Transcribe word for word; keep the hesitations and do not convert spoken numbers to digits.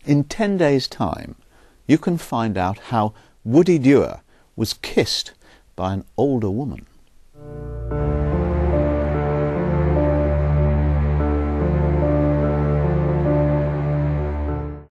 In ten days' time, you can find out how Woody Dewar was kissed by an older woman.